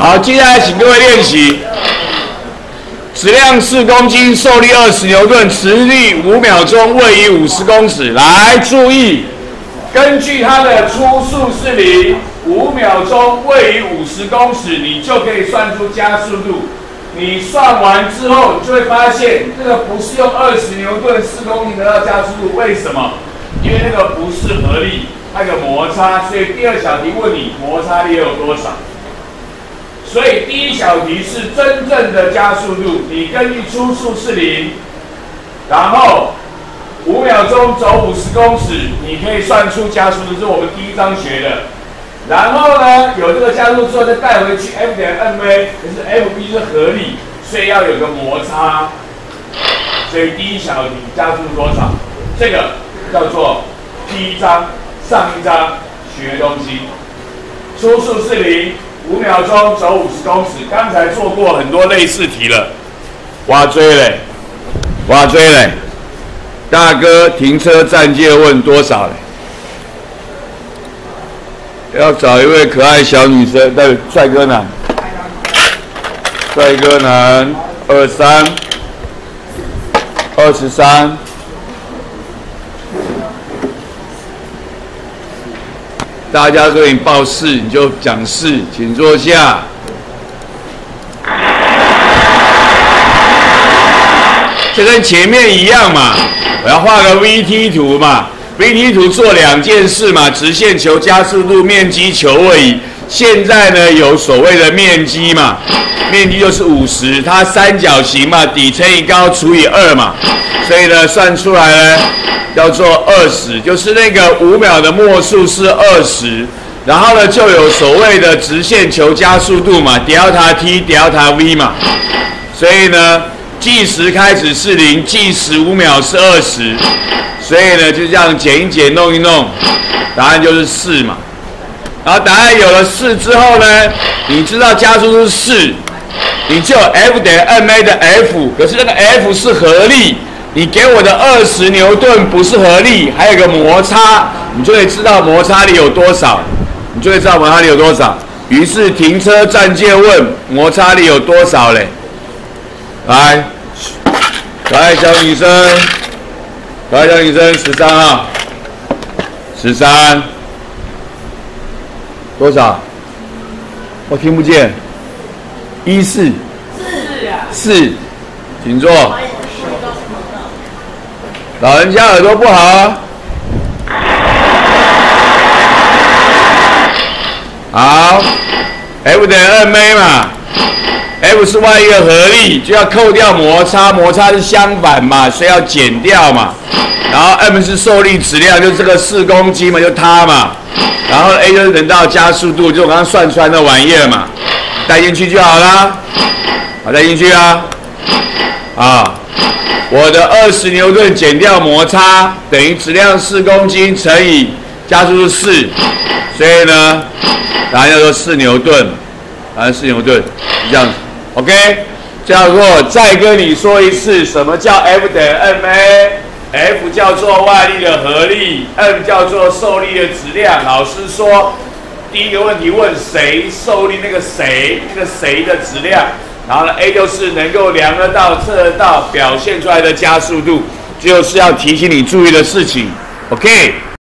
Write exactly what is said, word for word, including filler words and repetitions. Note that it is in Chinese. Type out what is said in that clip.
好，接下来请各位练习。质量四公斤，受力二十牛顿，持力五秒钟，位移五十公尺。来，注意，根据它的初速是零，五秒钟，位移五十公尺，你就可以算出加速度。你算完之后，你就会发现这个不是用二十牛顿四公斤得到加速度，为什么？因为那个不是合力，那个摩擦，所以第二小题问你摩擦力有多少。所以第一小题是真正的加速度，你根据初速是零，然后五秒钟走五十公尺，你可以算出加速度，是我们第一章学的。然后呢，有这个加速度之后再带回去 F 点 M A， 可是 F 必须是合力，所以要有个摩擦。所以第一小题加速度多少？这个叫做第一章上一章学的东西。初速是零。五秒钟走五十公尺，刚才做过很多类似题了。挖锥嘞，挖锥嘞，大哥停车暂借问多少嘞？要找一位可爱小女生，对，帅哥男，帅哥男，二三，二十三。大家给你报四，你就讲四，请坐下。这跟前面一样嘛，我要画个 V T 图嘛 ，V T 图做两件事嘛，直线求加速度，面积求位移。现在呢有所谓的面积嘛，面积就是五十，它三角形嘛，底乘以高除以二嘛，所以呢算出来呢。叫做二十，就是那个五秒的末速是二十，然后呢就有所谓的直线求加速度嘛 ，delta t、delta v 嘛，所以呢计时开始是零，计时五秒是二十，所以呢就这样减一减，弄一弄，答案就是四嘛。然后答案有了四之后呢，你知道加速度是四，你就有 F 等于 ma 的 F， 可是那个 F 是合力。你给我的二十牛顿不是合力，还有个摩擦，你就会知道摩擦力有多少，你就会知道摩擦力有多少。于是停车暂借问摩擦力有多少嘞？来，可爱小女生，可爱小女生十三号，十三，多少？我听不见。一四，四呀，四，请坐。老人家耳朵不好啊。好 ，F 等于 ma 嘛 ，F 是外一个合力，就要扣掉摩擦，摩擦是相反嘛，所以要减掉嘛。然后 m 是受力质量，就这个四公斤嘛，就它嘛。然后 a 就是等到加速度，就我刚刚算出来的玩意儿嘛，带进去就好啦。好，带进去啊。啊。我的二十牛顿减掉摩擦等于质量四公斤乘以加速度四，所以呢，答案叫做四牛顿，答案四牛顿，这样子 ，OK。叫做再跟你说一次，什么叫 F 等于 ma？F 叫做外力的合力 ，m 叫做受力的质量。老师说，第一个问题问谁受力，那个谁，那个谁的质量。然后呢 ，A 就是能够量得到、测得到、表现出来的加速度，就是要提醒你注意的事情。OK。